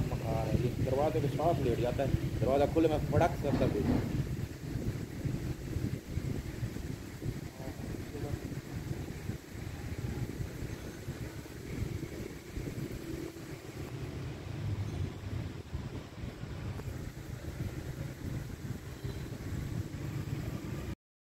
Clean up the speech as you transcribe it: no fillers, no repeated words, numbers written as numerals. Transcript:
मकान है, ये दरवाजे के साथ लेट जाता है, दरवाज़ा खुले में फड़क से अंदर घुस जाता है।